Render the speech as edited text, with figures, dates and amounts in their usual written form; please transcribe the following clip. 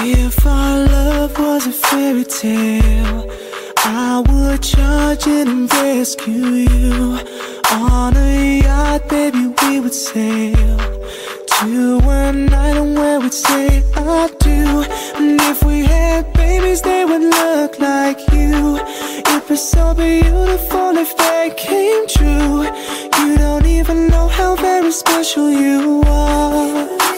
If our love was a fairy tale, I would charge in and rescue you. On a yacht, baby, we would sail to an island where we'd say I do. And if we had babies, they would look like you. It'd be so beautiful if they came true. You don't even know how very special you are.